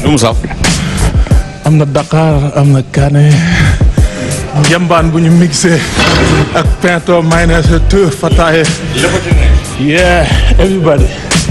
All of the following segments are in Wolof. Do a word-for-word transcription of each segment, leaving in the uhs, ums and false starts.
lu mu saf. am na Dakar am na kaane njambaan bu ñu mixé ak pinto mayonnaise tout fataaye. yeah everybody.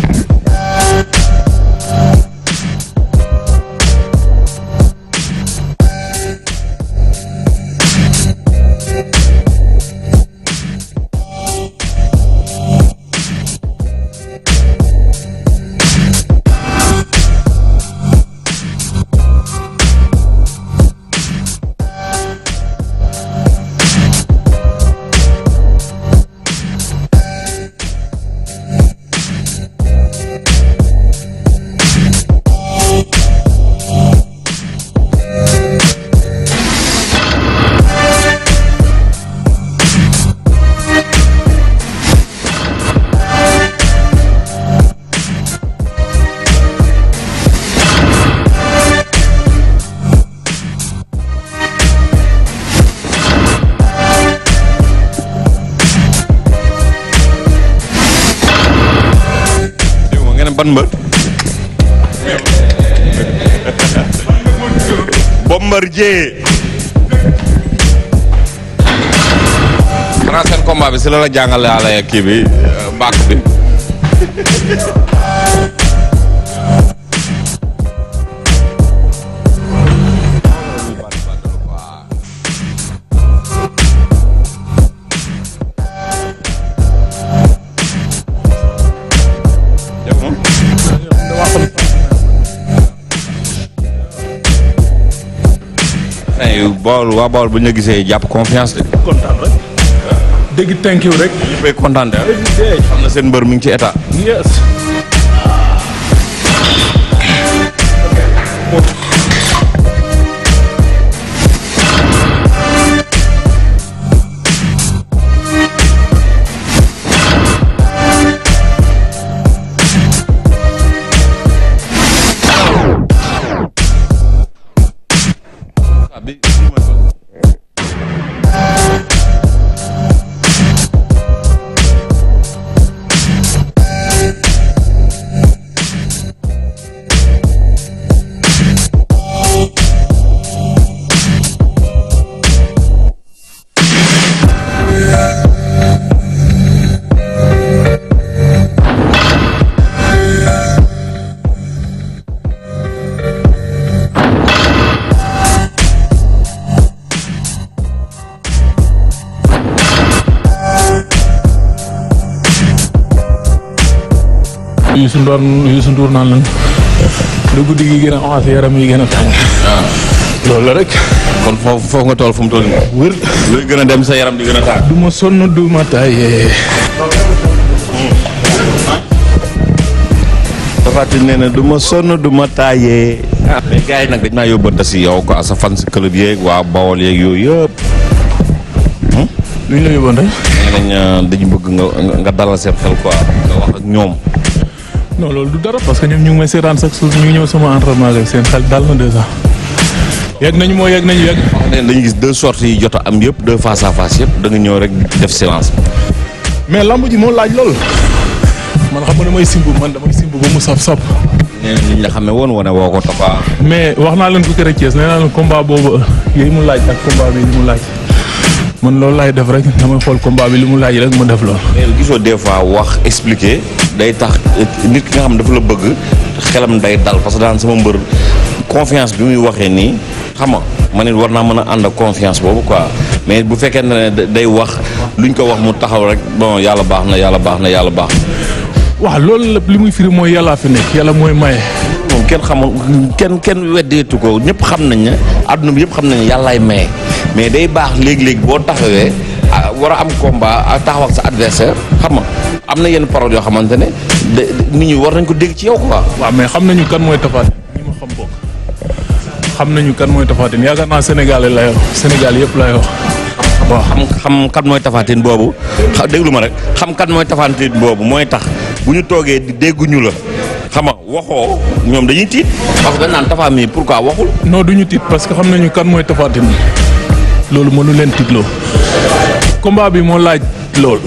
ban mbër Bombardier xanaa seen combat bi si la la jàngale ala kii bi bàq bi bool waa bool bu ñu la gisee jàpp confiance de. kontaan rek. dégg thank you rek. ñëppay kontaan de. xam na seen mbër mi ngi ci état. yes. Youssou Ndour Youssou Ndour naan lan lu guddi gi gën a avancé yaram yi gën a tàng. loolu la rek. kon foofu foofu nga toll fu mu toll nii. wër luy gën a dem sa yaram di gën a tàng. du ma sonn du ma taayee. Tapha Tine nee na du ma sonn du ma taayee. ah mais gars yi nag dañ maa yóbbante si yow quoi sa fan si club yeeg waa Bawol yeeg yooyu yëpp. lu ñu la yóbbante. nee nañ dañu bëgg nga nga dalal seen xel quoi nga wax ak ñoom. non loolu du dara parce que ñoom ñu ngi may seetaan chaque jour ñu ngi ñëw sama entraînement ak seen xel dal na déjà yegg nañu moo yegg nañu yegg. wax ne dañu gis deux sorties yi jot a am yëpp deux face à face yëpp da nga ñëw rek def silence. mais lamb ji moo laaj lool man xam nga damay simbu man damay simbu ba mu saf saf. nee nañ li ñu la xamee woon wane woo ko Tapha. mais wax naa leen ko kër Thiès nee naa leen combat boobu yooyu mu laaj ak combat bi li mu laaj man loolu laay def rek damay xool combat bi li mu laaj rek ma def loolu. mais gisoo des fois wax expliquer day tax nit ki nga xam dafa la bëgg xelam day dal parce que daan sama mbër confiance bi muy waxee nii xam nga man it war naa mën a ànd ak confiance boobu quoi mais bu fekkee ne day wax luñ ko wax mu taxaw rek bon yàlla baax na yàlla baax na yàlla baax na. waaw loolu lépp li muy firi mooy yàllaa fi nekk yàlla mooy maye. moom kenn xamul kenn kenn weddeetu ko ñëpp xam nañ ne adduna bi yëpp xam nañ ne yàllaay maye mais day baax léegi-léegi boo taxawee war a am combat taxaw ak sa adversaire xam nga am na yenn parole yoo xamante ne nit ñi war nañ ko dégg ci yow quoi. waaw mais xam nañu kan mooy Tapha Tine ñi ma xam bokk xam nañu kan mooy Tapha Tine yaakaar naa Sénégal lay wax Sénégal yëpp lay wax. waaw xam xam kan mooy Tapha Tine boobu xa déglu ma rek xam kan mooy Tapha Tine boobu mooy tax bu ñu toogee di dégguñu la xam nga waxoo ñoom dañuy tiit parce que dañ naan Tapha mi pourquoi waxul. non duñu tiit parce que xam nañu kan mooy Tapha Tine loolu mënu leen tiitloo combat bi moo laaj loolu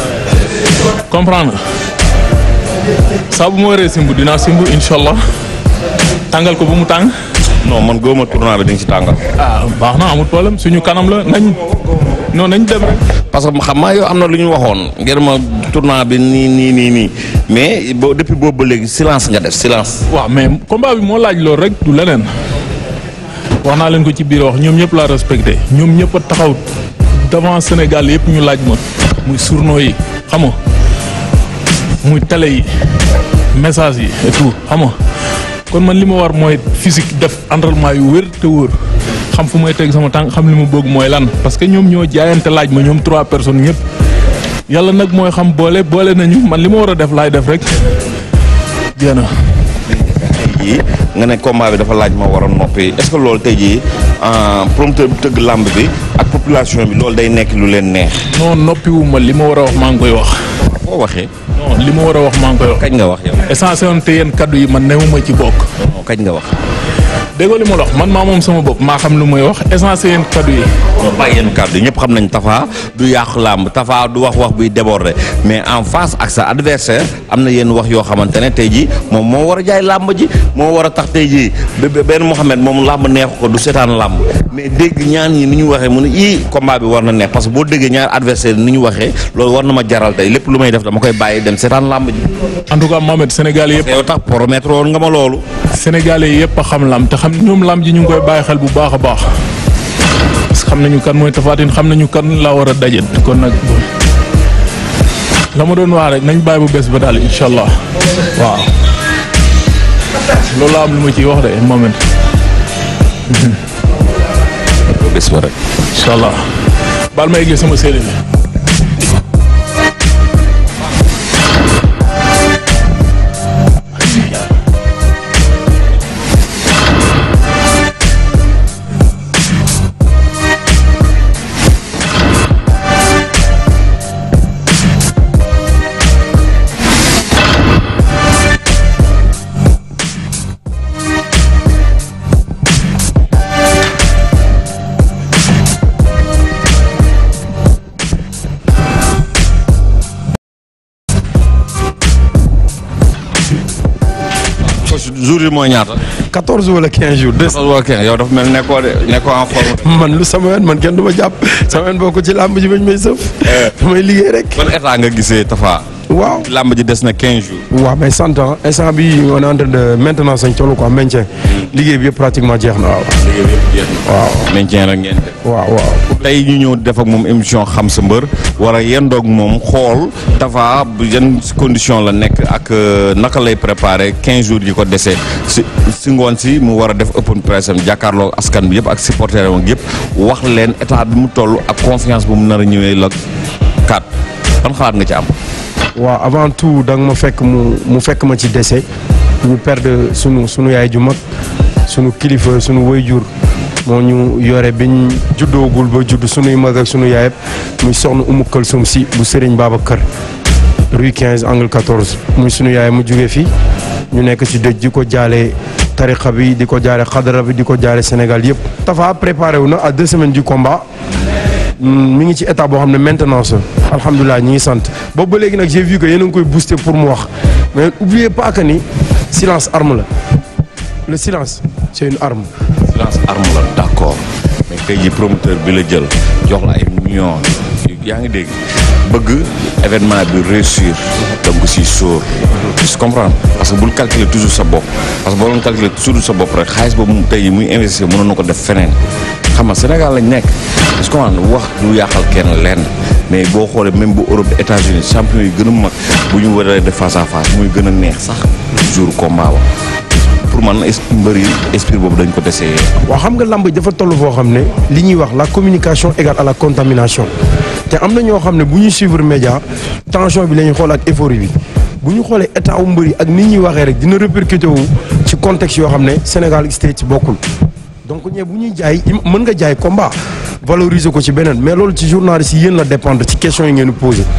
comprendre saa bu ma waree simbu dinaa simbu incha allah tàngal ko bu mu tàng. non man góoma tournoi bi di nga ci tàngal. ah baax na amul problème suñu kanam la nañ non nañ dem rek. parce que xam naa yow am na lu ñu waxoon ngir ma tournoi bi nii nii nii nii mais boo depuis boobu ba léegi silence nga def silence. waaw mais combat bi moo laaj loolu rek du leneen wax naa leen ko ci biir wax ñoom ñëpp laa respecté ñoom ñëpp a taxaw devant Sénégal yëpp ñu laaj ma muy journaux yi xam nga muy télé yi message yi et tout xam nga kon man li ma war mooy physique def entraînement yu wér te wóor xam fu may teg sama tànk xam li ma bëgg mooy lan parce que ñoom ñoo jaayante laaj ma ñoom trois personnes ñëpp yàlla nag mooy xam boole boole nañu man li ma war a def laay def rek jéem a. tey jii nga ne combat bi dafa laaj ma war a noppi est-ce que loolu tey jii promoteur bi tëgg làmb bi ak population bi loolu day nekk lu leen neex. non noppiwu ma li ma war a wax maa ngi koy wax. foo waxee. non li ma war a wax maa ngi koy wax. kañ nga wax yow. essentiel te yéen kaddu yi man newuma ci bokk. non kañ nga wax. déggoo li ma la wax man maa moom sama bopp maa xam lu may wax essentiel yéen kaddu yi. non bàyyi yéen kaddu yi ñëpp xam nañ Tapha du yàqu làmb Tapha du wax wax buy déborder mais en face ak sa adversaire am na yenn wax yoo xamante ne tey jii moom moo war a jaay làmb ji moo war a tax tey jii benn Mouhamed moom làmb neexu ko du seetaan làmb mais dégg ñaan ñi ni ñu waxee mu ne ii combat bi war na neex parce que boo déggee ñaar adversaire ni ñu waxee loolu war na ma jaral tey lépp lu may def dama koy bàyyi dem seetaan làmb ji. en tout cas Mohamed Sénégal yëpp. yow tax promettre woon nga ma loolu. Sénégalais yëpp a xam lam te xam ñoom lam ji ñu ngi koy bàyyi xel bu baax a baax parce que xam nañu kan mooy Tapha Tine xam nañu kan laa war a dajet kon nag la ma doon wax rek nañ bàyyi bu bés ba daal incha allah waaw loolu laa am lu ma ciy wax de moment. bu bés ba rek. incha allah baal ma eggee sama séeréer bi. jour yi mooy ñaata. quatorze wala quinze jours. quatorze wala quinze yow dafa mel nekkoo de nekkoo en forme. man lu sama yoon man kenn du ma jàpp sama yoon bokk ci làmb ji bañ may sëf. damay liggéey rek. ban état nga gisee Tapha. waaw làmb ji des na quinze jours. waaw mais cent ans instant bi on est en train de maintenance sañ toll quoi maintien liggéey bi yëpp pratiquement jeex na waaw. liggéey bi yëpp jeex na. waaw maintien rek ngeen def. waaw waaw. tey ñu ñëw def ak moom émission xam sa mbër war a yendoog moom xool Tapha bu yan condition la nekk ak naka lay préparer quinze jours yi ko desee si si ngoon si mu war a def open press am jàkkaarloo askan bi yëpp ak supporter am yëpp wax leen état bi mu toll ak confiance bu mu nar a ñëwee la kat ban xalaat nga ci am. waaw avant tout da nga ma fekk mu mu fekk ma ci décès ñu perdre sunu sunu yaay ju mag sunu kilifa sunu waajur moo ñu yore biñ juddoogul ba judd sunuy mag ak sunu yaay muy soxna Umu Kalsum si bu Serigne Babacar rue quinze angle quatorze muy sunu yaay mu jógee fii ñu nekk ci dëj di ko jaale tarixa bi di ko jaale xadara bi di ko jaale Sénégal yëpp. Tapha préparé wu na à deux semaines du combat mi ngi ci état boo xam ne maintenance la alhamdulilah ñi ngi sant boobu ba léegi nag j'ai vu que yéen a ngi koy booster pour mu wax mais oubliez pas que ni silence arme la le silence c'est une arme. silence arme la d'accord mais tey jii promoteur bi la jël jox la ay millions yaa ngi dégg bëgg événement bi réussir donc si sóor tu comprends parce que bul calculer toujours sa bopp parce que boo doon calculer toujours sa bopp rek xaalis boobu mu tey muy investir mënoon na ko def feneen xam nga Sénégal lañ nekk parce que wax du yàqal kenn lenn mais boo xoolee même bu Europe États-Unis champion yi gën a mag bu ñu waree def face à face muy gën a neex sax jour combat ba pour man mbër yi esprit boobu dañ ko desee. waaw xam nga lamb dafa toll foo xam ne li ñuy wax la communication égale à la contamination te am na ñoo xam ne bu ñuy suivre média tension bi la ñuy xool ak euphorie bi bu ñu xoolee état wu mbër yi ak ni ñuy waxee rek dina répercuté wu ci contexte yoo xam ne Sénégal state bokkul donc ñee bu ñuy jaay mën nga jaay combat valoriser ko ci beneen mais loolu ci journaliste yi yéen la dépendre ci question yi ngeen posé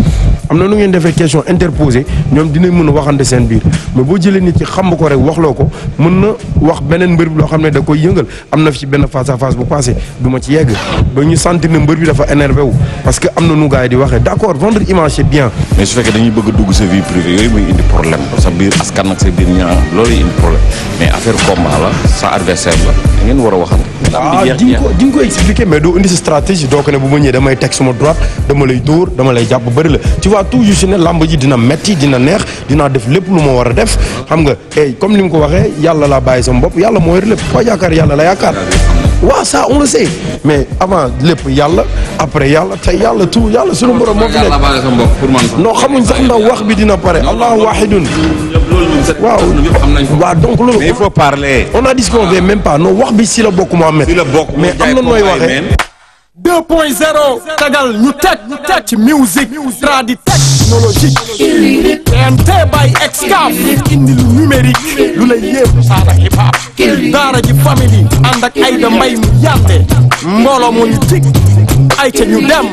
am na nu ngeen defee question interposée ñoom dinañ mën a waxante seen biir mais boo jëlee nit ci xam ko rek waxloo ko mën na wax beneen mbër bi loo xam ne da koy yëngal am na fi ci benn face à face bu passé du ma ci yegg ba ñu sentir ne mbër bi dafa énervé wu parce que am na nu gars yi di waxee d'accord vendre image c'est bien. mais su fekkee dañuy bëgg a dugg sa vie privée yooyu muy indi problème sa biir askan ak sa biir ñaa loolu indi problème mais affaire combat la sa adversaire la da ngeen war a waxante. ah di nga ko di nga ko expliquer mais doo indi sa stratégie doo ko ne bu ma ñëwee damay teg suma droite dama lay dóor dama lay jàpp bëri la tu vois toujours si ne lamb ji dina metti dina neex dinaa def lépp lu ma war a def xam nga et comme ni mu ko waxee yàlla laa bàyyi sama bopp yàlla moo yor lépp koo yaakaar yàlla la yaakaar waaw ça on le sait mais avant lépp yàlla après yàlla tey yàlla tout yàlla sunu borom moo fi nekk non xamuñ sax ndax wax bi dina pare allahu wahidun waaw waaw donc loolu mais il faut parler on a dit qu'on veut même pas non wax bi si la bokk Mohamed si la bokk mais am na nooy waxee deux point zéro tagal ñu teg ñu teg ci musique tradi technologique T N T by Excaf indi lu numérique lu lay yéem saada hip hop daara ji family ànd ak Aïda Mbaye mu yàtte mbooloo mu ñu tig ay ca ñu dem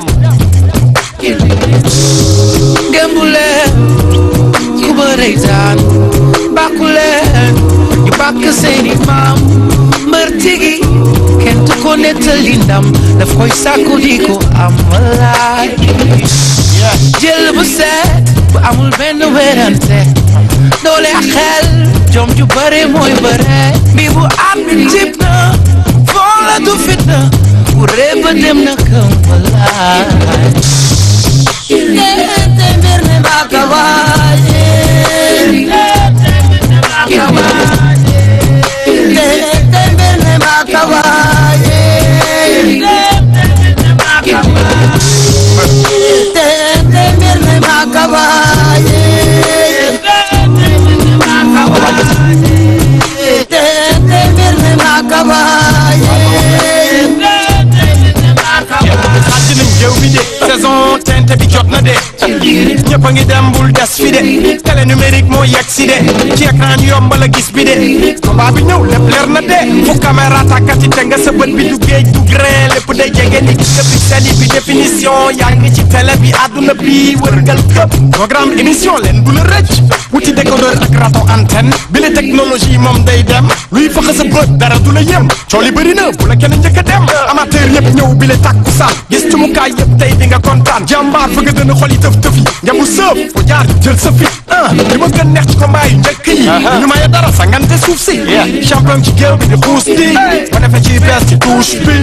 Gembuleen ku bëre daan bàkkuleen ñu bàkk seeni maam mbër tigi kenn du ko nettali ndam daf koy sàkku di ko am walaay jël bu set bu amul benn werante doole ak xel jom ju bare mooy bare bi bu at bi tip na foola du fitna bu réeba dem na këm walaay te mbir ne baka waaye te mbir ne baka waaye te mbir ne baka waaye te mbir ne baka waaye xaj nañ jëw bi de saison tente bi jot na de ñëpp a ngi dem bul des fi de télé numérique moo yegg si de ci écran ñu yombal a gis bi de combat bi ñëw lépp leer na de fu caméra tàkkati te nga sa bët bi du géej du grain lépp day jege ni ci pixel yi bi définition yaa ngi ci télé bi àdduna bi wërgal këpp programme émission leen du la rëcc wuti décodeur ak rato antenne bi la technologie moom day dem luy faxa sa bët dara du la yem coow li bëri na bu la kenn njëkk a dem amateur yëpp ñëw bi la tàkku saan gis tumukaay yëpp tey di nga kontaan jàmbaar fa nga dëna xol yi tëf tëf yi njabu sëf fu jaar jël sa fit ah li ma gën neex ci combat yu njëkk yi ñu maye dara sa ngante suuf si champion ci géew bi di xuus di ma defee ci bees ci touche bi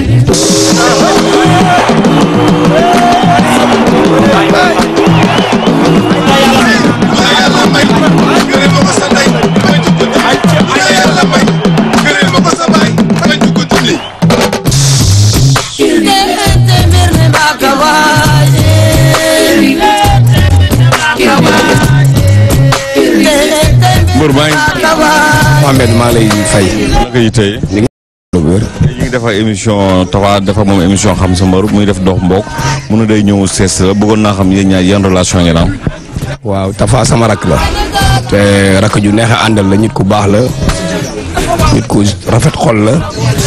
Mbër maa ngi Mohamed maa lay fay naka yi tey ñu ngi def ay émission Tapha dafa moom émission xam sa mbër muy def dox mbokk mun na day ñëw sees la bëggoon naa xam yéen ñaar yan relation ngeen am. waaw Tapha sama rakk la te rakk ju neex a àndal la nit ku baax la nit ku rafet xol la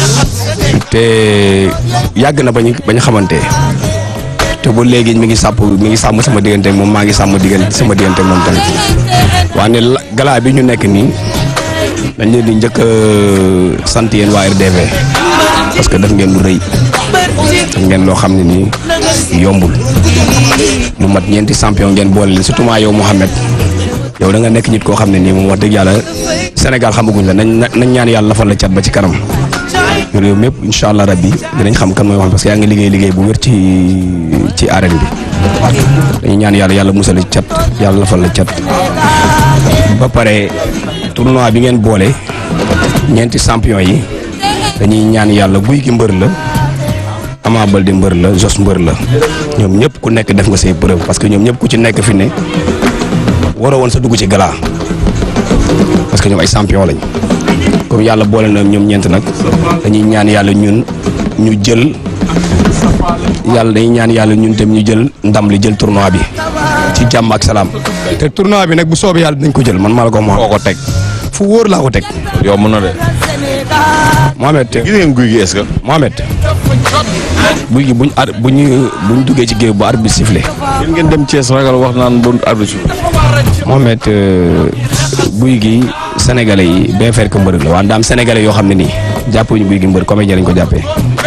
te yàgg na bañ bañ xamante te ba léegi mi ngi sàpp mi ngi sàmm sama diggante ak moom maa ngi sàmm diggante sama diggante ak moom tamit waa ne galaa bi ñu nekk nii dañ leen di njëkk a sant yéen waa R D V parce que def ngeen lu rëy def ngeen loo xam ne nii yombul lu mat ñeenti champion ngeen boole leen surtout maa yow Mouhamed yow da nga nekk nit koo xam ne nii moom wax dëgg yàlla Sénégal xamaguñ la nañ nañ ñaan yàlla lafal la cat ba ci kanam réew mépp incha allah rabbi dinañ xam kan mooy wax parce que yaa ngi liggéey liggéey bu wér ci ci arène bi dañuy ñaan yàlla yàlla musal la cat yàlla lafal la cat ba pare tournoi bi ngeen boole ñeenti champion yi dañuy ñaan yàlla guy gi mbër la Ama Baldé mbër la Jos mbër la ñoom ñëpp ku nekk def nga say preuve parce que ñoom ñëpp ku ci nekk fi ne waroo woon sa dugg ci gala parce que ñoom ay champion lañ comme yàlla boole na ñoom ñeent nag dañuy ñaan yàlla ñun ñu jël yàlla dañuy ñaan yàlla ñun tam ñu jël ndam li jël tournoi bi ci jàmm ak salaam te tournoi bi nag bu soobee yàlla dinañ ko jël man maa la ko wax. foo ko teg fu wóor laa ko teg. yomb na de. Mohamed. gis ngeen guy gi est-ce que. Mohamed. guy gi buñ ar buñ buñ duggee ci géew bu arbitre bi sifflé. yéen ngeen dem Thiès ragal wax naan bu arbitre sifflé. Mohamed guy gi sénégalais yi bien faire que mbër la waaye daam sénégalais yoo xam ne nii jàppuñu guy gi mbër comédien lañ ko jàppee.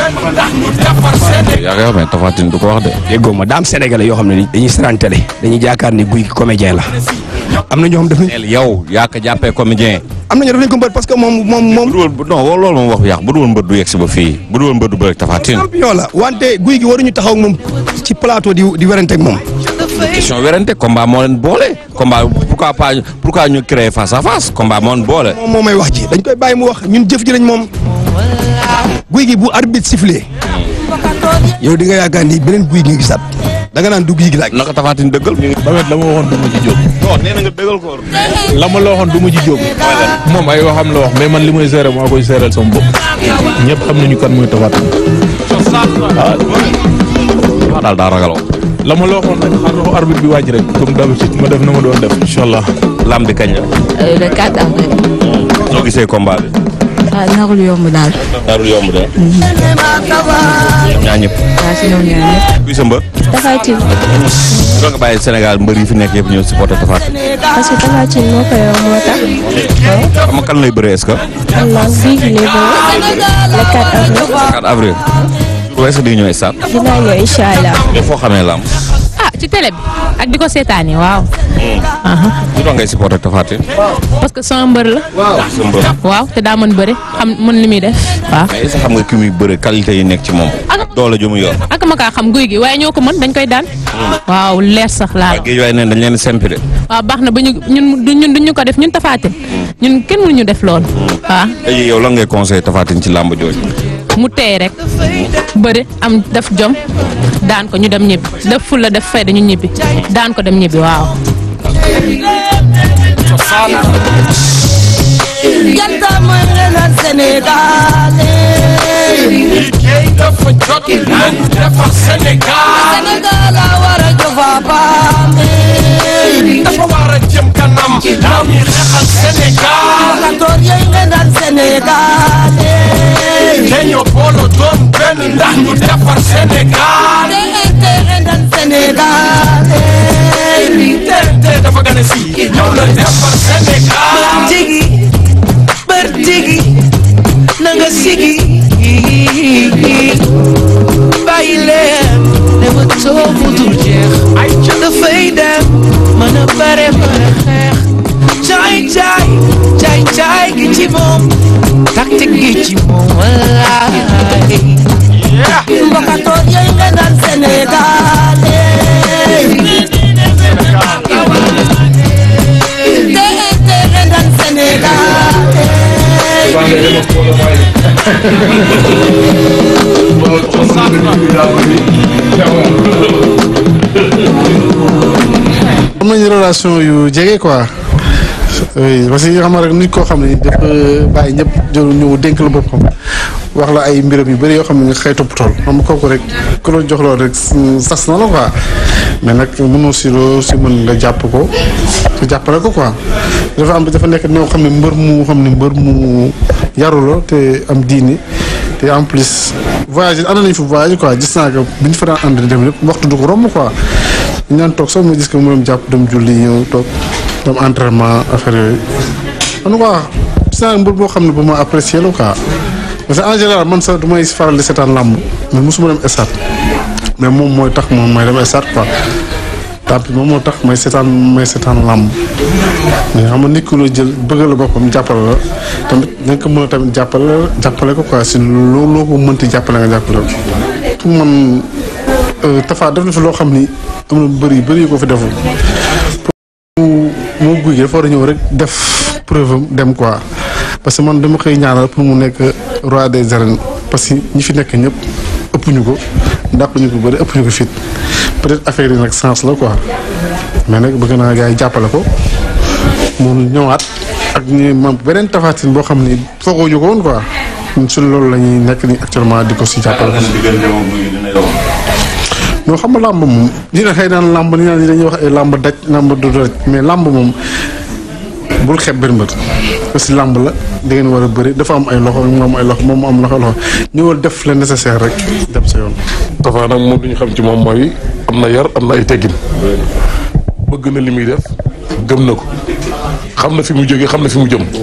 yaa ngi wax mais Tapha Tine du ko wax de. déggoo ma daam sénégalais yoo xam ne nii dañuy seetaan télé dañuy jaakaar ni guy gi comédien la. am na ñoo xam def nañ. yow yaa ko jàppee comédien. am na ñoo def nañ ko mbër parce que moom moom moom. bu dul woon non loolu moom wax bu yàq bu dul woon mbër du yegg si ba fii bu dul woon mbër du bëre ak Tapha Tine. champion la wante guy gi waruñu taxaw ak moom ci plateau di di werante ak moom. question werante combat moo leen boole. combat pourquoi pas pourquoi ñu créer face à face combat moo leen boole. moom moo may wax ji dañ koy bàyyi mu wax ñun jëf ji lañ moom. guy gi bu arbitre sifflé. yow di nga yaakaar ni beneen guy gi nga gisaat. da nga naan du guy gi laaj. naka Tapha Tine dëggal. Mohamed la ma waxoon du ma ci jóg. non nee na nga dëggal ko. la ma la waxoon du ma ci jóg. moom ay waxam la wax mais man li may gérer maa koy gérer sama bopp. ñëpp xam nañu kan mooy Tapha Tine. waaw daal daa ragaloo. la ma la waxoon nag xaar ko arbitre bi wàcc rek comme d'habitude ma def na ma doon def incha allah. lamb bi kañ la. le quatre avril. soo gisee combat bi. ah narul yomb daal. narul yomb de. ñoom ñaar ñëpp. waaw si ñoom ñaar ñëpp. kuy sa mbër. Tapha Tine. soo nga bàyyi Sénégal mbër yi fi nekk yëpp ñëw supporter Tapha Tine. parce que Tapha Tine moo koy wax moo tax. xam nga kan lay bëree est-ce que. Allah bii gi lay bëri. le quatre avril. quatre avril. jour est-ce que di nga ñëw stade. dinaa ñëw incha allah. mais foo xamee lamb. ah ci télé bi ak di ko seetaani waaw. lu tax ngay supporter Tapha Tine. parce que sama mbër la. sa mbër. waaw te daa mën bëri xam mën li muy def waaw. mais est-ce que xam nga ki muy bëre qualité yi nekk ci moom. ak doole ju mu yor. ak ma kaa xam guy gi waaye ñoo ko mën dañ koy daan. waaw leer sax laa. waaw géej waaye neen dañ leen sempi de. waaw baax na ba ñu ñun du ñun duñu ko def ñun Tapha Tine ñun kenn mënuñu def loolu waaw. tey yow lan ngay conseillé Tapha Tine ci làmb jooju. mu tey rek bëri am def jom daan ko ñu dem ñibbi def fulla def fay dañu ñibbi daan ko dem ñibbi waaw. Yanta mooy ngeenal Sénégal liggéey dafa jot nañ defar Sénégal Sénégal a war a jofa baame dafa war a jëm kanam ndaw ñi xeexal Sénégal kantoor yooyu ngeenal Sénégal te ñoo booloo doon benn ndax ñu defar Sénégal te ngeenal Sénégal te dafa gën a si ñëw la defar Sénégal jigi bër jigi na nga sigi bàyyi leen ne ma toog mu dul jeex ay ca dafay dem mën a bare mën a xeex caay caay caay caay gi ci moom tactique gi ci moom wallaay mbokatoor yooyu nga naan Sénégal am nañu relation yu jege quoi oui parce que xam nga rek nit koo xam ne dafa bàyyi ñëpp jël ñëw dénk la boppam wax la ay mbiram yu bëri yoo xam ne nga xëy topp tool xam nga kooku rek ku la jox loolu rek sas na la quoi mais nag mënoo si loo si mën nga jàpp ko nga jàppale ko quoi dafa am dafa nekk ñoo xam ne mbër mu xam ne mbër mu yaru la te am diini te en plus voyage ànd nañ fi voyage quoi gis naa ko bi ñu fa daan ànd dem lépp waxtu du ko romb quoi ñu naan toog sax ma gis ko mu dem jàpp dem julli ñëw toog dem entraînement affaire yooyu en tout cas gis naa mbër boo xam ne bu ma apprécié la quoi parce que en général man sax du may faral di seetaan làmb mais mosuma dem stade mais moom mooy tax moom may dem stade quoi tant moom moo tax may seetaan may seetaan làmb mais xam nga nit ku la jël bëgg la boppam jàppale la tamit da nga ko mën a tamit jàppale jàppale ko quoi si loo loo ko mënti jàppale nga jàppale ko pour man Tapha def na fi loo xam ni am na bëri yu bëri yu ko fi deful pour moo guy gi dafa war a ñëw rek def preuve am dem quoi parce que man dama koy ñaanal pour mu nekk roi des arènes parce que ñi fi nekk ñëpp ëpp ñu ko ndàq ñu ko bëri ëpp ñu ko fit peut-être affaire yi nag sens la quoi mais nag bëgg naa gars yi jàppale ko mu ñëwaat ak ñi mam beneen Tapha Tine boo xam ni foogoo ñu ko woon quoi ñun suñ loolu la ñuy nekk ni actuellement di ko si jàppale. ñoo xam nga làmb moom dina xëy naan làmb ni naan dañuy wax ay làmb daj làmb du daj mais làmb moom bul xeeb benn mbër parce que làmb la da ngeen war a bëri dafa am ay loxo moom am ay loxo moom am loxo loxo ñëwal def le nécessaire rek dem sa yoon. Tapha nag moom lu ñu xam ci moom mooy am na yar am na ay teggin bëgg na li muy def gëm na ko xam na fi mu jógee xam na fi mu jëm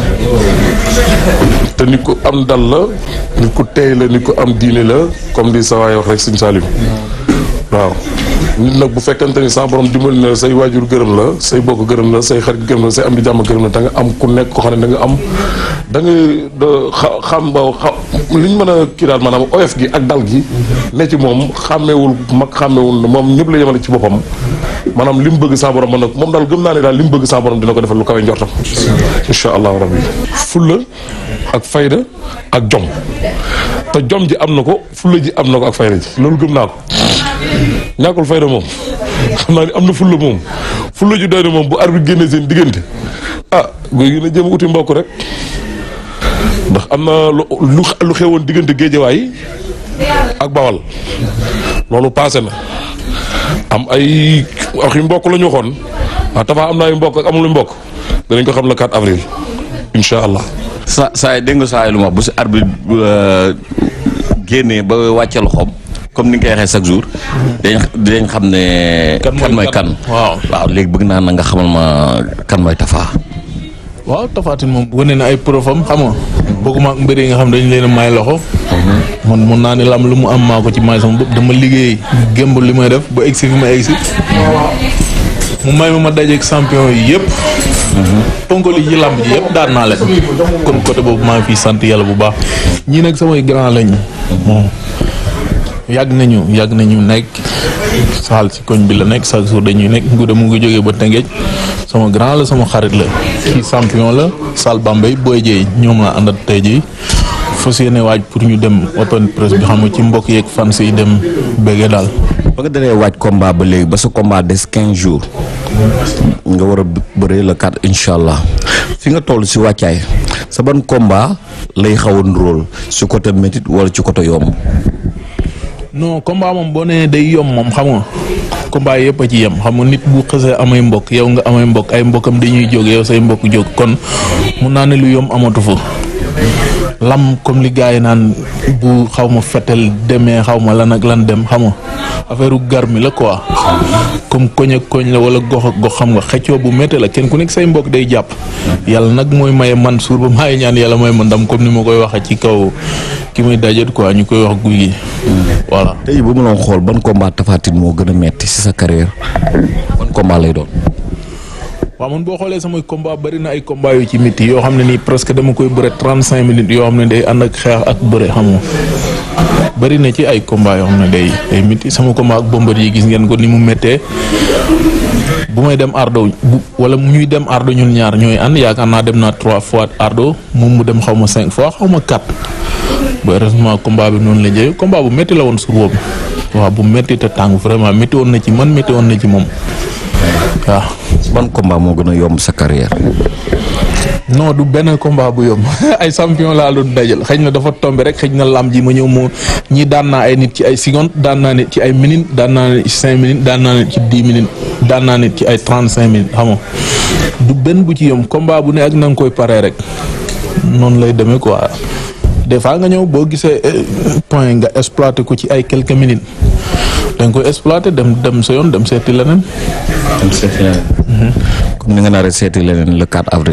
te nit ku am dal la nit ku teey la nit ku am diine la comme di sa waay wax rek Sëñ Salim waaw. nit nag bu fekkante ni sa borom dimbali na say waajur gërëm la say bokk gërëm la say xarit gërëm la say am di jàmm gërëm la da nga am ku nekk ko xam ne da nga am da nga xam ba li ñu mën a kii daal maanaam oyof gi ak dal gi ne ci moom xàmmeewul mag xàmmeewul moom ñëpp la yemale ci boppam maanaam li mu bëgg sa borom mën na moom daal gëm naa ne daal li mu bëgg sa borom dina ko defal lu kawe njortam incha allahu rabbi fulla ak fayda ak jom te jom ji am na ko fulla ji am na ko ak fayda ji loolu gëm naa ko ñàkkul fayda moom xam naa ni am na fulla moom fulla ji doy na moom bu arbitre génnee seen diggante ah guy gi na jëm uti mbokk rek ndax am na lu lu xewoon diggante géejawaay ak bawal loolu passé na am ay wax yu mbokk la ñu waxoon waaw Tapha am na ay mbokk ak amul mbokk danañ ko xam le quatre avril incha allah. sa saa yi dégg nga saa yi lu ma bu si arbitre génnee ba wàcce loxoom comme ni nga koy waxee chaque jour. dañ dañ xam ne. kan mooy kan waaw waaw léegi bëgg naa na nga xamal ma kan mooy Tapha. waaw Tapha Tine moom wane na ay profam xam nga. bokkuma ak mbir yi nga xam dañ leen a may loxo. man mun naa ne lam lu mu am maa ko ci may sama bopp dama liggéey gëmb li may def ba egsi fi ma egsi. mu may ma ma dajeeg champion yi yëpp. ponkol yi ci làmb ji yëpp daan naa leen. kon côté boobu maa ngi fiy sant yàlla bu baax. ñii nag samay grand lañ. yàgg nañu yàgg nañu nekk saal ci koñ bi la nekk chaque jour dañuy nekk nguuda mu ngi jógee ba Tëngéej sama grand la sama xarit la kii champion la Sall Bambey Boy Dieye ñoom laa àndat tey jii fas yéene waaj pour ñu dem open presse bi xam nga ci mbokk yeeg fans yi dem béggee daal. ba nga dalee waaj combat ba léegi ba sa combat des quinze jours nga war a bëree le quatre incha allah fi nga toll si wàccaay sa ban combat lay xaw a nduróol si côté métit wala ci côté yomb. non combat moom boo nee day yomb moom xam nga combat yëpp a ci yem xam nga nit bu xësee amay mbokk yow nga amay mbokk ay mbokkam dañuy jóg yow say mbokk jóg kon mun naa ne lu yomb amatu fa lam comme li gars yi naan bu xaw ma fetel demee xaw ma lan ak lan dem xam nga affaire u gar mi la quoi comme koñ ak koñ la wala gox ak gox xam nga xëccoo bu métti la kenn ku nekk say mbokk day jàpp yàlla nag mooy maye man suur ba maay ñaan yàlla may ma ndam comme ni ma koy waxee ci kaw ki muy dajet quoi ñu koy wax guy gi voilà. tey bu ma doon xool ban combat Tapha Tine moo gën a metti si sa carrière ban combat lay doon. waaw man boo xoolee samay combat bari na ay combat yu ci métti yoo xam ne nii presque dama koy bëre trente cinq minutes yoo xam ne day ànd ak xeex ak bëre xam nga bari na ci ay combat yoo xam ne day day métti sama combat ak Bombardier yi gis ngeen ko ni mu méttee bu may dem ardo bu wala ñuy dem ardo ñun ñaar ñooy ànd yaakaar naa dem naa trois fois ardo moom mu dem xaw ma cinq fois xaw ma quatre ba heureusement combat bi noonu la jëyee combat bu métti la woon sur boobu waaw bu métti te tàng vraiment métti woon na ci man métti woon na ci moom waaw. ban combat moo gën a yomb sa carrière. non du benn combat bu yomb ay champion laa doon dajal xëy na dafa tombé rek xëy na lam ji ma ñëw moo ñii daan naa ay nit ci ay secondes daan naa nit ci ay minutes daan naa nit ci cinq minutes daan naa nit ci dix minutes daan naa nit ci ay trente cinq minutes xam nga du benn bu ci yomb combat bu ne ak na nga koy paree rek noonu lay demee quoi des fois nga ñëw boo gisee point nga exploité ko ci ay quelques minutes da nga koy exploité dem dem sa yoon dem seeti leneen. dem seeti leneen. comme ni nga nar a seeti leneen le quatre avril.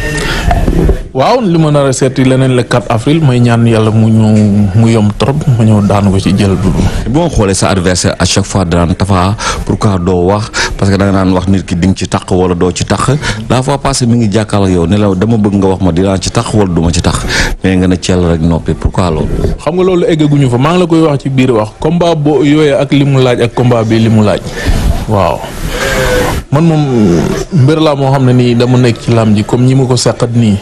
waaw li ma nar a seeti leneen le quatre avril may ñaan yàlla mu ñëw mu yomb trop ma ñëw daan ko ci jël bu. bu ma xoolee sa adversaire à chaque fois danaan Tapha pourquoi doo wax parce que da nga naan wax nit ki di nga ci tax wala doo ci tax la fois passée mi ngi jàkkaarloo yow ne la dama bëgg nga wax ma dinaa ci tax wala du ma ci tax mais nga ne ceel rek noppi pourquoi loolu. xam nga loolu eggaguñu fa maa ngi la koy wax ci biir wax combat boo yooyee ak li mu laaj ak combat bi li mu laaj waaw. man moom mbir laa moo xam ne nii dama nekk ci lam ji comme ñi ma ko seqat nii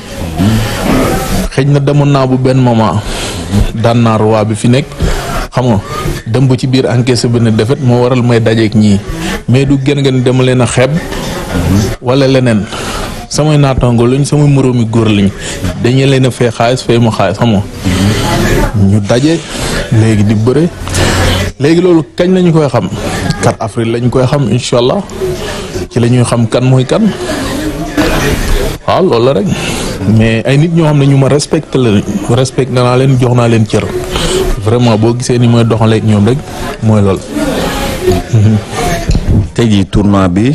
xëy na demoon naa bu benn moment daan naa roi bi fi nekk xam nga dem ba ci biir encaissé benn défaite moo waral may dajeek ñii mais du gën ngeen dama leen a xeeb wala leneen samay naataango lañ samay moroomi góor lañ dañu leen a fay xaalis fay ma xaalis xam nga ñu daje léegi di bëre léegi loolu kañ lañu koy xam quatre avril lañu koy xam incha allah ci la ñuy xam kan mooy kan waaw loolu la rek. mais ay nit ñoo xam ne ñu ma respecté la respecté naa leen jox naa leen cër vraiment boo gisee ni mooy doxalee ak ñoom rek mooy lool. tey jii tournoi bi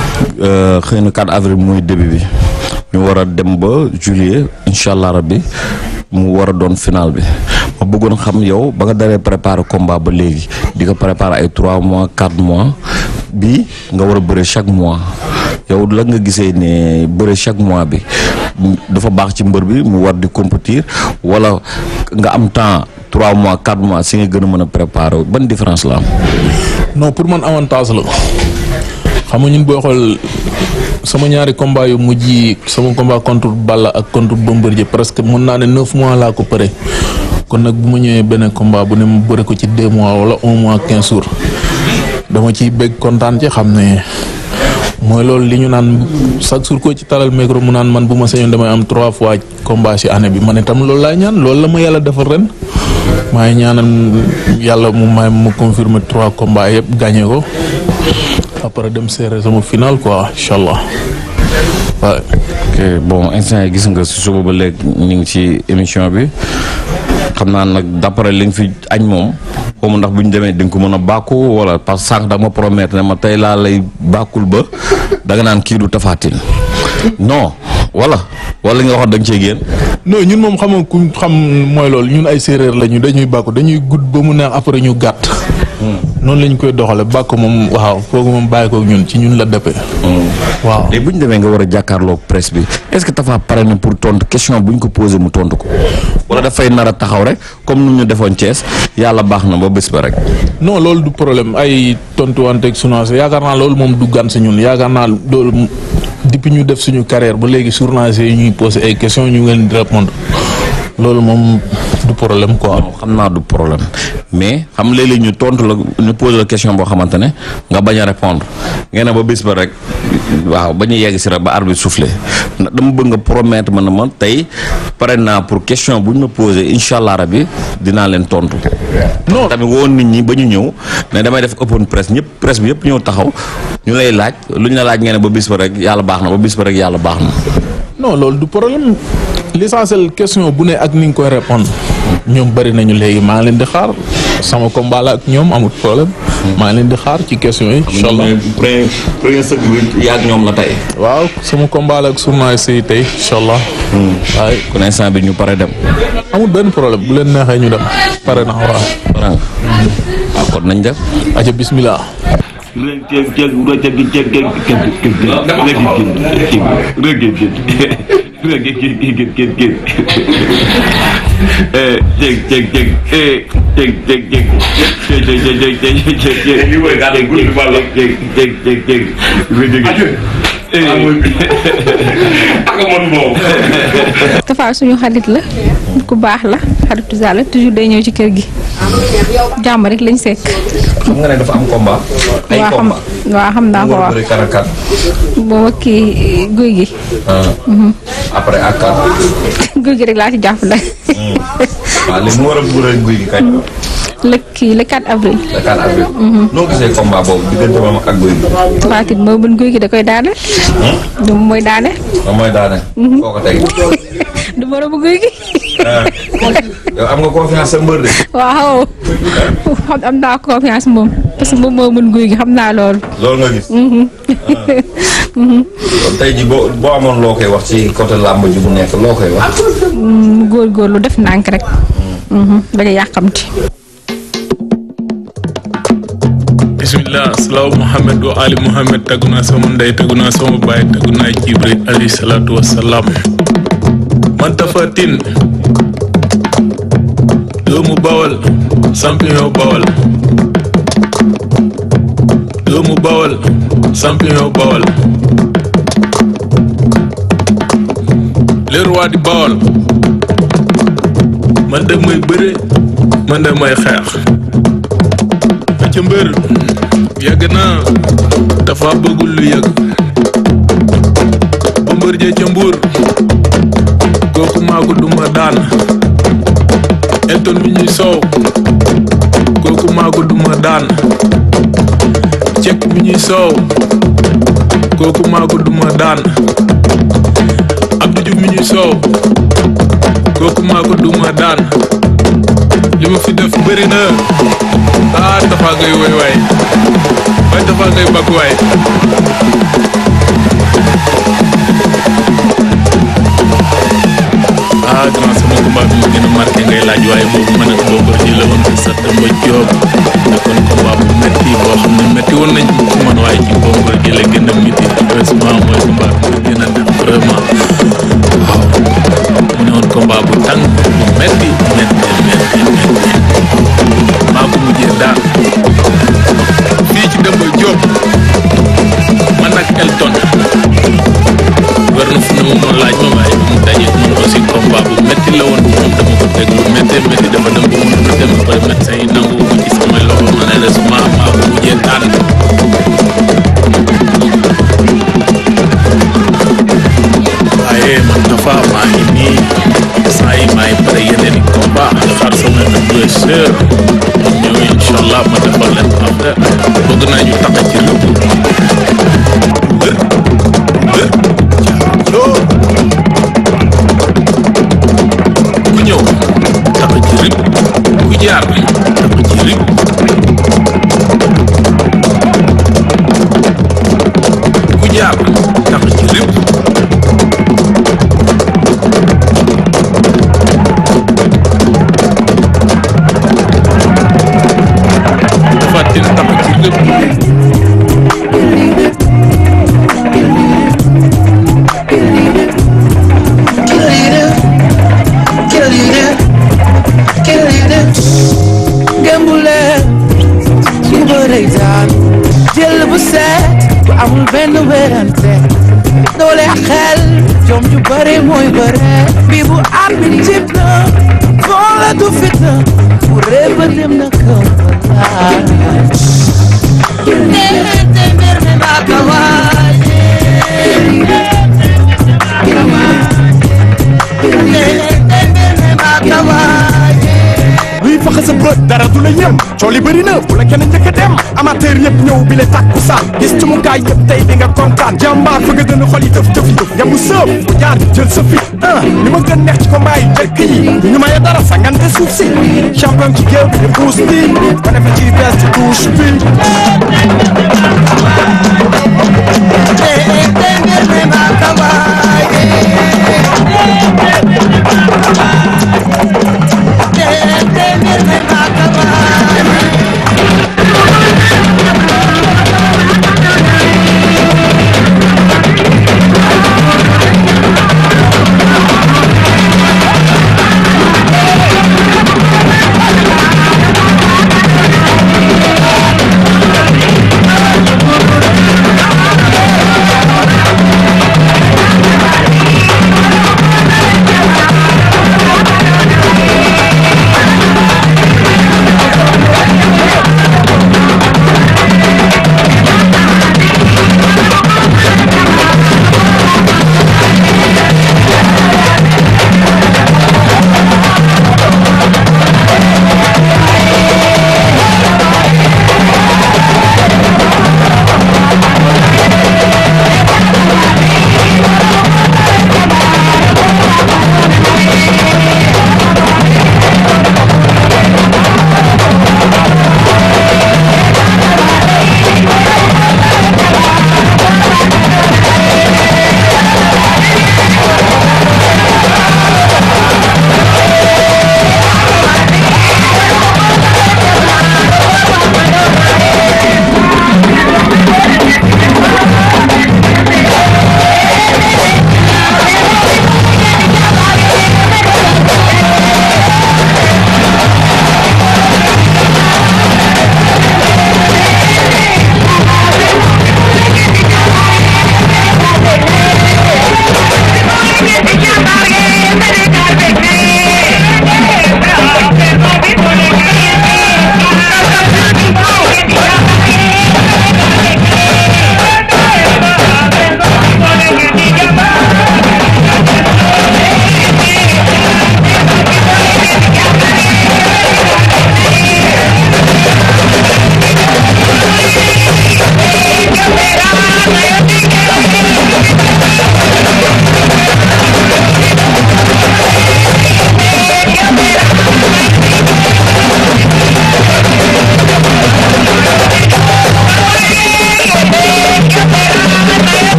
xëy na quatre avril muy début bi ñu war a dem ba juillet incha allah rabbi mu war a doon final bi ma bëggoon xam yow ba nga daree préparer combat ba léegi di ko préparer ay trois mois quatre mois bi nga war a bëre chaque mois yow la nga gisee ne bëre chaque mois bi dafa baax ci mbër bi mu war di compétir wala nga am temps trois mois quatre mois si nga gën a mën a préparer ban différence la am. non pour man avantage la xam nga ñun booy xool sama ñaari combat yu mujj yi sama combat contre Balla ak contre Bombardier presque mën naa ne neuf mois laa ko pare kon nag bu ma ñëwee beneen combat bu ne mu bëre ko ci deux mois wala un mois quinze jours dama ciy bég kontaan ci xam ne mooy loolu li ñu naan chaque jour ko ci talal micro mu naan man bu ma sañoon damay am trois fois combat ci année bi man itam loolu laay ñaan loolu la ma yàlla defal ren maa ngi ñaanal yàlla mu may mu confirmer trois combats yëpp gagné ko après dem serré sama final quoi incha allah waaw. ok bon instant yi gis nga si suba ba léegi ñu ngi ci émission bi xam naa nag d'après li nga fi añ moom xaw ma ndax bu ñu demee di nga ko mën a bàkku wala parce que sànq da ma promettre ne ma tey laa lay bàkkul ba da nga naan kii du Tapha Tine non wala wala nga wax da nga cee génn. non ñun moom xam nga ku xam mooy loolu ñun ay séeréer lañu dañuy bàkku dañuy gudd ba mu neex après ñu gàtt. noonu lañ koy doxale bàkk moom waaw foogu moom bàyyi ko ñun ci ñun la dëppee. waaw léegi bu ñu demee nga war a jàkkaarloog presse bi est-ce que Tapha pare na pour tontu question bu ñu ko posé mu tontu ko wala dafay nar a taxaw rek comme nu ñu defoon Thiès yàlla baax na ba bés ba rek. non loolu du problème ay tontuwanteeg journaliste yaakaar naa loolu moom du gan si ñun yaakaar naa loolu depuis ñu def suñu carrière ba léegi journaliste yi ñuy posé ay questions ñu ngeen di répondre loolu moom du problème quoi. xam naa du problème mais xam léeg-léeg ñu tontu la ñu posé la question boo xamante ne nga bañ a répondre ngeen ne ba bés ba rek waaw ba ñu yegg si rek ba arbitre soufflé dama bëgg nga promettre ma ne ma tey pare naa pour question bu ñu ma posé incha allah rabi dinaa leen tontu. non tamit woon nit ñi ba ñu ñëw ne damay def open presse ñëpp presse bi yëpp ñëw taxaw ñu lay laaj lu ñu la laaj ngeen ne ba bés ba rek yàlla baax na ba bés ba rek yàlla baax na. non loolu du problème l'essentiel question bu ne ak ni nga koy répondre ñoom bëri nañu léegi maa ngi leen di xaar sama combat la ak ñoom amul problème maa ngi leen di xaar ci question yi. incha allah premier premier sëg bi yaa ak ñoom la tey. waaw sama combat la ak journaliste yi tey incha allah. waaye kon instant bi ñu pare dem. amul benn problème bu leen neexee ñu dem pare na waaw. pare na waaw kon nañ def. aja bismillah. Tapha suñu xarit la ku baax la xaritu Zale toujours day ñëw ci kër gi jàmm rek lañ sekk. xam nga ne dafa am combat. ay combat waaw xam naa ko waaw. booba kii guy gi. après ak kan. guy gi rek laa ci jàpp nag. waaw léegi mu war a bëre guy gi kañ. le kii le quatre avril. le quatre avril. noo gisee combat boobu diggante moom ak guy gi. Tapha Tine moo mën guy gi da koy daane. du mooy daane. moom mooy daane. foo ko teg. du moromu guy gi. yow am nga confiance sa mbër de. waaw xam am naa confiance moom parce que moom moo mën guy gi xam naa loolu. loolu nga gis. kon tey jii boo boo amoon loo koy wax ci côté làmb ji bu nekk loo koy wax. mu góorgóorlu def nànk rek. bañ a yàqamti. bismillah salaahu muhammad wa ali muhammad taggu naa sama ndey taggu naa sama baay taggu naa jibril alayhi salaatu wassalaam man Tapha Tine doomu bawal champion bawal doomu bawal champion bawal le roi di bawal man de may bëre man de may xeex ca mbër yàgg naa dafa bëggul lu yàgg ba mbër jee ca mbuur kooku maa ko duma daan Elton mi ñuy soow kooku maa ko duma daan cek mi ñuy soow kooku maa ko duma daan Abdou juju mi ñu soow kooku maa ko duma daan li ma fi def bëri na ah dafa ngay woy waay waay dafa ngay bakk waay ah grand sama combat bi mu gën a marqué ngay laaj waaye boobu man ak Bombardier la woon sa Demba Diop nekkoon combat bu metti boo xam ne metti woon nañ ci man waaye ci Bombardier la gën a metti heureusement mooy combat bi gën a neex vraiment waaw mu ne woon combat bu tàng bu metti metti metti metti maa ko mujjee daal fii ci Demba Diop man ak Elton war na fu ne moom laaj ma waaye mu daje man aussi combat bu metti la woon moom dama ko teg lu metti metti dafa dem ba mënut a dem ba médecin yi nangu ko ci samay loxo malheureusement maa ko mujjee daan waaye man dafa maa ngi nii saa yi maa ngi pare yeneen i combat di xaar sama adversaire moom ñëw incha allah ma defal leen affaire bëgg naa ñu tax ci lépp ku ñëw tax ci rib ku jaar tax ci rib ku jaar tax ci rib dafa tin tax ci rib jël bu set bu amul benn wérante doole xel jom ju bare mooy bare bi bu at bi tip na foola du fit na bu réeba dem na kaw te mer me ba kawaaje luy faxa sa bët dara du la yem coow li bëri na bu la kenn njëkk a dem amateur yëpp ñëw bi le tàkku saan gis ci mu gaay yëpp tey di nga kontaan jàmbaar fa nga gën a xol yi tëf tëf yi yabu sëf bu jaar jël sa fit ah li ma gën neex ci combat yi njëkk yi ñu maye dara sa ngante suuf si champion ci géew bi di puus bi ko defe ci bees ci douche bi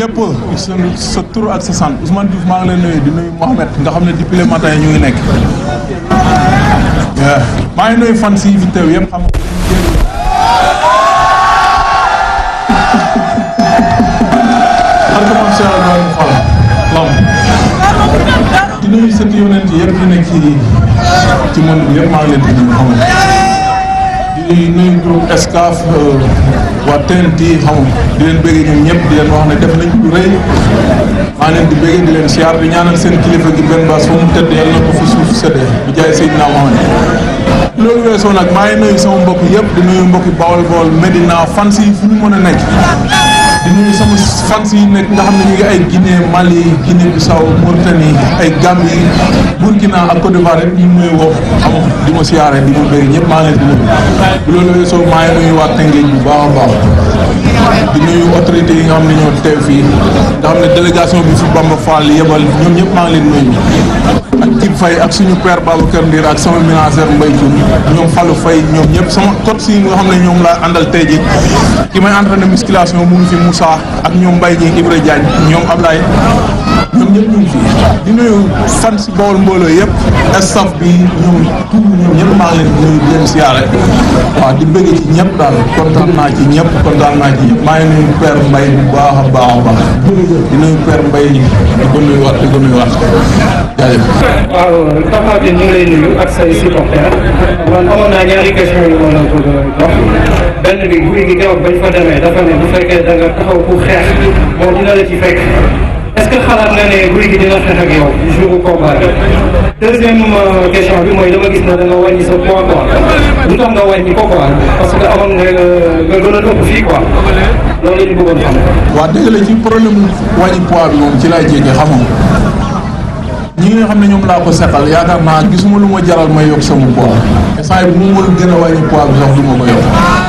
ñëpp sa sa tur ak sa sant Ousmane Diouf maa ngi leen nuyu di nuyu Mohamed nga xam ne depuis le matin ñu ngi nekk maa ngi nuyu fan si fi teew yëpp xam di nuyu sët yonent yi yëpp ñu nekk ci ci monde bi yëpp maa ngi leen di nuyu xam nga di nuyu groupe Excaf waa T N T xam nga di leen bëggee ñoom ñëpp di leen wax ne def nañ lu rëy maa ngi leen di bëggee di leen siyaar di ñaanal seen kilifa gi benn baas fa mu tëdd yàlla na ko fi suuf séddee di jaay Seydina Mohamed loolu weesoo nag maa ngi nuyu sama mbokk yëpp di nuyu mbokki Bawol Bawol Medina fans yi fu ñu mën a nekk di nuyu sama fans yi nekk nga xam ne ñu ngi ay Guinée Mali Guinée Bissau Mauritanie ay Gambie Burkina ak Côte d'Ivoire rek ñu nuyu woo xam di ma siyaare di ma bëgg ñëpp maa ngi leen di nuyu bu loolu weesoo maa ngi nuyu waa Tëngéej bu baax a baax di nuyu autorités yi nga xam ne ñoo teew fii nga xam ne délégation bi fi Bamba Fall yebal ñoom ñëpp maa ngi leen nuyu ak Kib Faye ak suñu père Babacar Ndir ak sama ménagère Mbaye Diouf ñoom Fallou Faye ñoom ñëpp sama coach yi nga xam ne ñoom laa àndal tey ji ki may entraîné musculation mu ngi fi Moussa ak ñoom Mbaye ñi Ibra Diagne ñoom Ablaye ñoom ñëpp ñu ngi fi di nuyu fan si Bawol mbooloo yëpp staff bi ñoom tout ñoom ñëpp maa ngi leen di nuyu di leen siyaare waaw di bëgg ci ñëpp daal kontaan naa ci ñëpp kontaan naa ci ñëpp maa ngi nuyu père Mbaye bu baax a baax a baax di nuyu père Mbaye di ko nuyu waat di ko nuyu waat jaajëf. waaw Tapha Tine ñu ngi lay nuyu ak say supporters man amoon naa ñaari question yu ma la bëgg a jox benn bi guy gi keroog bañ fa demee dafa ne bu fekkee da nga taxaw pour xeex moom dina la ci fekk est-ce que xalaat nga ne guy gi dina xeex ak yow jour combat bi deuxième question bi mooy dama gis ne da nga wàññi sa poids quoi lu tax nga wàññi ko quoi parce que amoon nga nga gën a ëpp fii quoi loolu la ñu bëggoon xam. waaw dëgg la ci problème wàññi poids bi moom ci laay jéggee xam nga ñi nga xam ne ñoom laa ko seqal yaakaar naa gisuma lu ma jaral may yokk sama poids instant bi mu mën gën a wàññi poids bi sax du ma ko yokk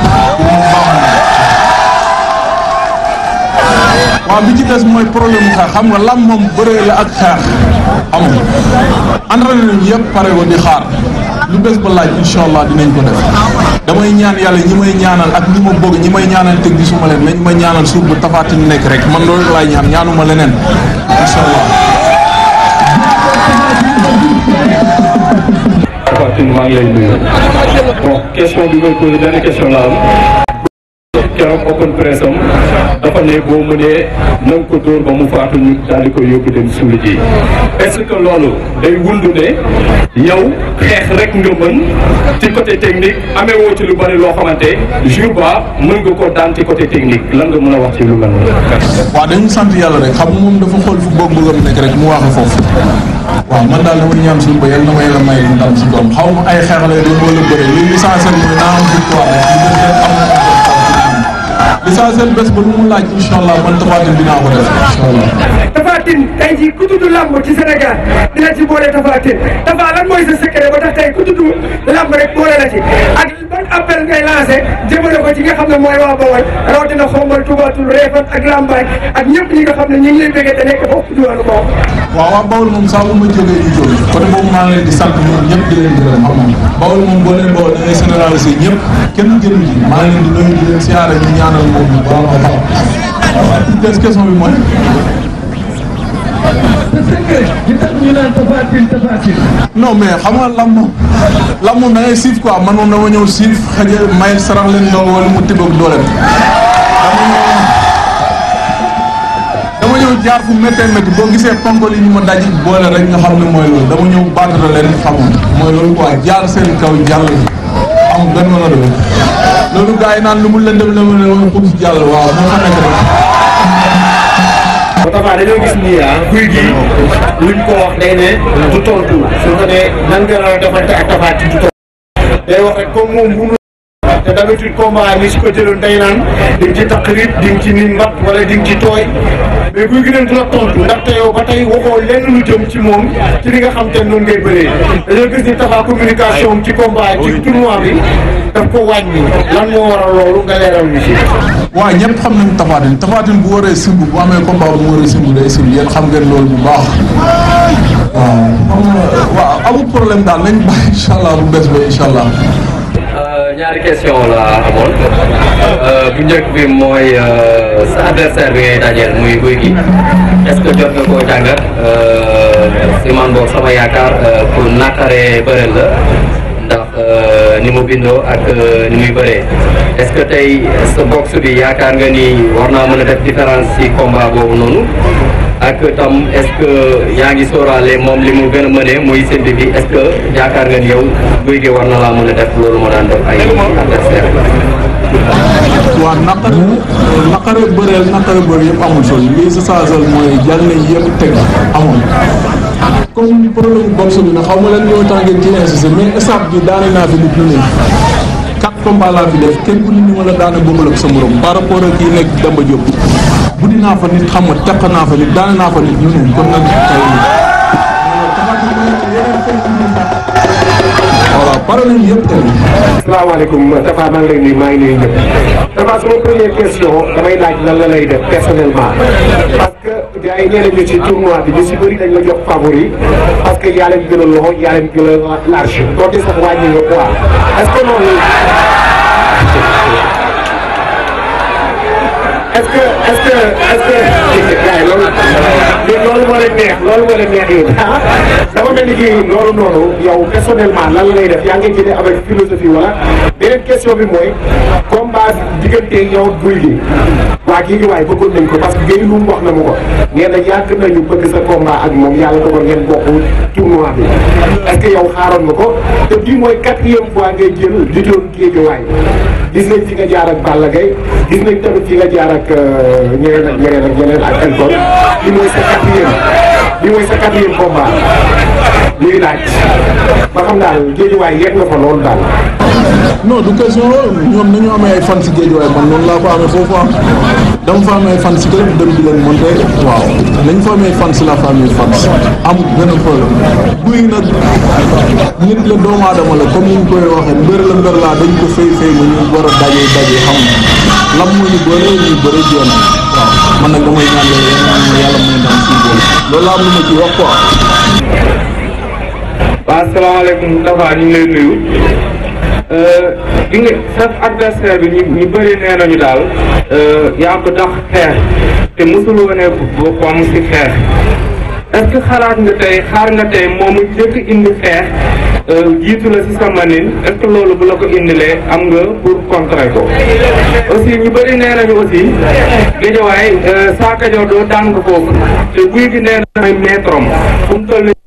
waaw bi ci des mooy problème xeex xam nga lam moom bëree la ak xeex xam nga entraîné nañu yëpp pare ko di xaar lu bés ba laaj incha allah dinañ ko def damay ñaan yàlla ñi may ñaanal ak ñi ma bëgg ñi may ñaanal te gisuma leen nañ ma ñaanal suur bu Tapha Tine nekk rek man loolu laay ñaan ñaanuma leneen incha allah. Tapha Tine maa ngi lay nuyu bon question bi may posé benn question la am keroog open press am dafa ne boo mënee na nga ko dóor ba mu faatu ñu daal di koy yóbbu dem suuli ji est-ce que loolu day wundu ne yow xeex rek nga mën ci côté technique amee woo ci lu bari loo xamante jour ba mën nga ko daan ci côté technique lan nga mën a wax ci lu mel noonu. waaw dañu sant yàlla rek xam nga moom dafa xool fu bëgg bëggam nekk rek mu waxe foofu waaw man daal dama ñaan suñu ba yàlla na ma yàlla may ndam si doom xaw ma ay xeex lay doon wala bëre li l'essentiel mooy naa am victoire rek li des rek am na l'essentiel bés ba lu mu laaj incha allah man Tapha Tine dinaa ko def incha allah. Tapha Tine tey jii ku tudd lamb ci Sénégal dina ci boole Tapha Tine Tapha lan mooy sa secret ba tax tey ku tudd lamb rek boole la ci ak ban appel ngay lancé jëmale ko ci nga xam ne mooy waa Bawol rawatina Xombol Tuubaatul Réfat ak Lambaay ak ñëpp ñi nga xam ne ñu ngi lay bëggee te nekk foofu diwaanu Bawol. waaw waa Bawol moom saa bu ma jógee ñu jóg côté boobu maa ngi leen di sant ñoom ñëpp di leen gërëm xam nga Bawol moom boo leen Bawol da ngay généraliser ñëpp kenn gënu ci maa ngi leen di nuyu di leen siyaare ñu ñaanal moom bu baax a baax des question bi mooy. non mais xam nga lam moom lam moom da ngay siif quoi man moom dama ñëw siif xëy na may sarax leen ndongo wala mu tibb ak dooleem dama ñëw jaar fu méttee métti boo gisee ponkol yi ñu ma daj boole rek nga xam ne mooy loolu dama ñëw battre leen xam mooy loolu quoi jaar seen kaw jàll am benn mën a doon loolu gars yi naan lu mu lëndëm la ma ne pour ci jàll waaw moo fa nekk rek. Tapha dañoo gis nii ah guy gi luñ ko wax day ne du tontu su ko nee nan nga doon defante ak Tapha Tine du tontu day wax rek comme moom bu te d'habitude combat ni su ko jëloon day naan di nga ci taqrit di nga ci nin mbat wala di nga ci tooy mais guy gi leen du la tontu ndaxte yow ba tey waxoo lenn lu jëm ci moom ci li nga xam te noonu ngay bëree dañoo gis ni Tapha communication ci combat ci tournoi bi daf ko wàññi lan moo waral loolu nga leeral ñu si. waaw ñëpp xam nañu Tapha Tine Tapha Tine bu waree simb bu amee combat bu waree simb day simb yéen xam ngeen loolu bu baax waaw waaw amul problème daal nañ bàyyi incha allah bu bés ba incha allah. ñaari question la amoon bu njëkk bi mooy sa adversaire bi ngay dajeel muy Gouye Gui est-ce que jot nga koo jàngat si man boog sama yaakaar pour naqaree bëreel la ndax ni mu bindoo ak ni muy bëree est-ce que tey sa box bi yaakaar nga ni war naa mën a def différence ci combat boobu noonu ak tam est-ce que yaa ngi sóoraale moom li mu gën a mënee muy simbi bi est-ce que yaakaar nga ni yow Gouye Gui war na laa mën a def loolu moo daan def ay adversaire waaw naqare naqare bëreel naqare bëri yëpp amul solo lii sa saasal mooy jàll nañ yëpp teg amul comme problème boxe bi nag xaw ma lan ñoo tax ngeen ci insisté mais staff bi daane naa fi nit ñu ne quatre combats laa fi def kenn ku nit ñi ma la daane bokkul ak sa morom par rapport ak yi nekk Demba Diop bu dinaa fa nit xam nga teq naa fa nit daane naa fa nit ñu ne kon nag tey voilà pare nañ yëpp tamit. asalaamaaleykum Tafa maa ngi lay nuyu maa ngi nuyu ñëpp Tafa sama première question damay laaj lan la lay def personnellement parce que gars yi ñeneen ñu ci tournoi bi ñu si bëri dañ la jox favori parce que yaa leen gën a loxo yaa leen gën a large doonte sax wàññi nga quoi est-ce que noonu est-ce que est-ce que est-ce que gars yi loolu loolu moo leen neex loolu moo leen neex yéen ah dama mel ni kii loolu noonu yow personnellement lan lay def yaa ngi jëlee avec philosophie wala beneen question bi mooy combat diggante yow Gouye Gui waa kii gi waaye bëggoon nañ ko parce que Guèye lu mu wax na ma ko nee na yàgg nañu bëgg sa combat ak moom yàlla dogal ngeen bokk tournoi bi est-ce que yow xaaroon nga ko te bii mooy quatrième fois ngay jël di doon Guédiawaye gis nañ fi nga jaar ak Balla Gaye gis nañ tamit fi nga jaar ak ñeneen ak ñeneen ak ñeneen ak Elton bi mooy sa quatrième bi mooy sa quatrième combat ñuy laaj ba xam daal Guédiawaye yegg nga fa loolu daal. non du question ñoom nañu amee ay fan si Guédiawaye man noonu laa ko amee foofu am dama fa amee fan si kër dem di leen monté waaw nañ fa amee fan si la fa amee fan si amul benn problème Gouye Gui nag nit la doomu aadama la comme ni ñu koy waxee mbër la mbër laa dañ ko fay fay ma ñu war a daje daje xam lam moo ñu boole ñu bëre jéem waaw man nag damay ñaan yàlla may ndam si boole loolu am lu ma ci wax quoi. waaw asalaamaaleykum Tafa ñu ngi lay nuyu. gi nga sa adversaire bi ñu ñu bëri nee nañu daal yaa ko tax xeex te mosul wane boppam si xeex est-ce que xalaat nga tey xaar nga tey moomu njëkk indi xeex jiitu la si sa manin est-ce que loolu bu la ko indilee am nga pour contrer ko aussi ñu bëri nee nañu aussi Guédiawaye Sa Kajoor doo daan nga foofu te Gouye Gui nee na mooy maître am fu mu toll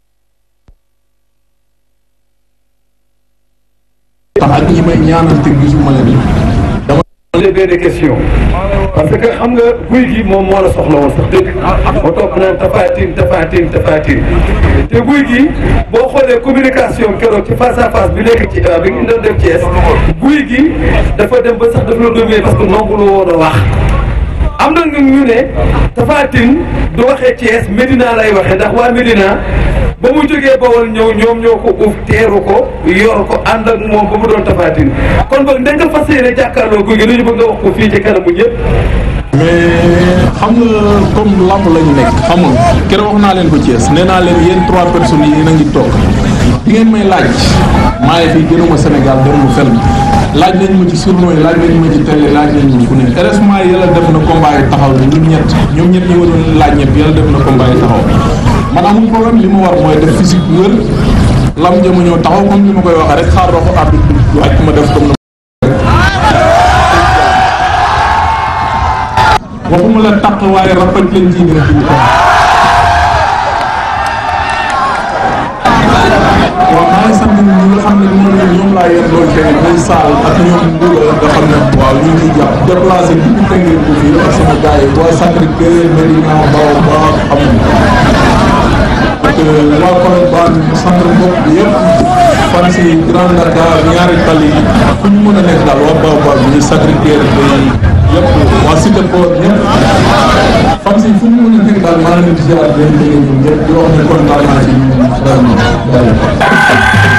ak ñi may ñaanal te gisuma leen dama posé benn question parce que xam nga Gouye Gui moom moo la soxla woon sax dëgg moo topp naan Tapha Tine Tapha Tine Tapha Tine te Gouye Gui boo xoolee communication keroog ci face à face bi nekk ci bi ngi doon def Thiès Gouye Gui dafa dem ba sax dafa la dominer parce que nangu la woon a wax am na nga ñu ne Tapha Tine du waxee Thiès Médina lay waxee ndax waa Médina ba mu jógee Bawol ñëw ñoom ñoo ko uuf teeru ko yor ko ànd ak moom ba mu doon Tapha Tine kon boog da nga fas yéene jàkkaarloo Gouye Gui lu ñu bëgg nga wax ko fii ci kanamu ñëpp. mais xam nga comme lamb lañu nekk xam nga keroog wax naa leen ko Thiès nee naa leen yéen trois personnes yi yéen a ngi toog di ngeen may laaj maa ngi fi gënuma Sénégal demuma fenn laaj nañ ma ci journaux yi laaj nañ ma ci télé laaj nañ ma fu ne heureusement yàlla def na combat yi taxaw ñun ñett ñoom ñett ñi waroon laaj ñëpp yàlla def na combat yi taxaw man amul problème li ma war mooy def physique bu wér lam jëma ñëw taxaw comme li ma koy waxee rek xaar roxo arbitre bi wàcc ma def comme waxuma la taq waaye rappal leen ci ngeen ci waaw maa ngi sant ñi nga xam ne ñoom ñoom laa yor doon tey muy Saal ak ñoom Mbour nga xam ne waaw ñu ngi jàpp déplacé bi ñu tënkee ko fii ak sama gars yi waa Sacré-Cœur Médina Baw ba xam ak waa Colobane centre bopp bi yëpp fan si Grand Dakar ñaari tali fu ñu mën a nekk daal waa Baw Baw bi Sacré-Cœur bi yëpp waa Cité Port ñëpp fan si fu ñu mën a nekk daal maa ngi leen di ziar leen déggee ñoom ñëpp di wax ne kontaan naa ci ñoom vraiment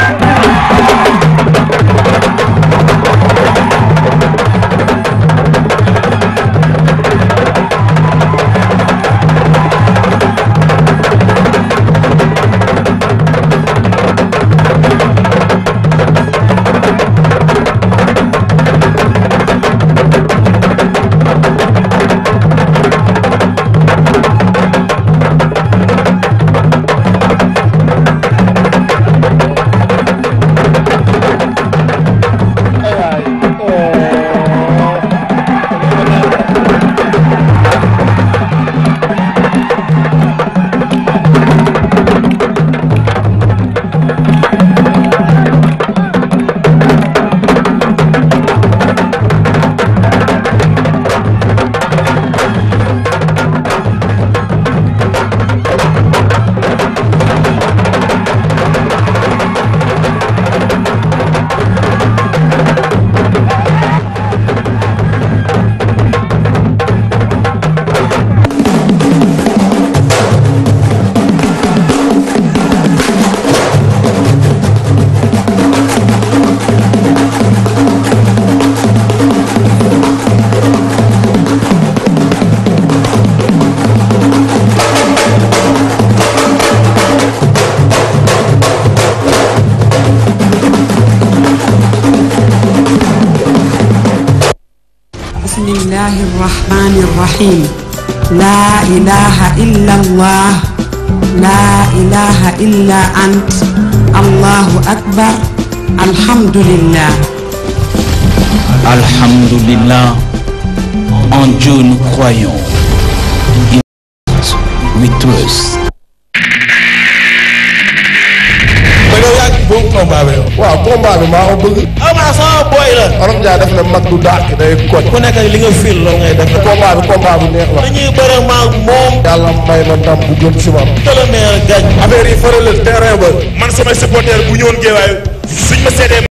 bismillahi rahmani rahim. La ilaha illallah. La ilaha illa ant. Allahu akbar. Alhamdulillah. Alhamdulillah. En Dieu nous croyons. In we trust. boobu combat bi waaw combat bi maa ko bëgg. Ama sama boy la. Olof Ndiaye def na mag du dàq day kot. ku nekk li nga fil loolu ngay def. combat bi combat bu neex la. dañuy bëre maag moom. yàlla may ma ndam bu gën si man. te le meilleur gagne. affaire yi faral terrain ba. man samay supporter bu ñëwoon Guédiawaye suñ ma seetee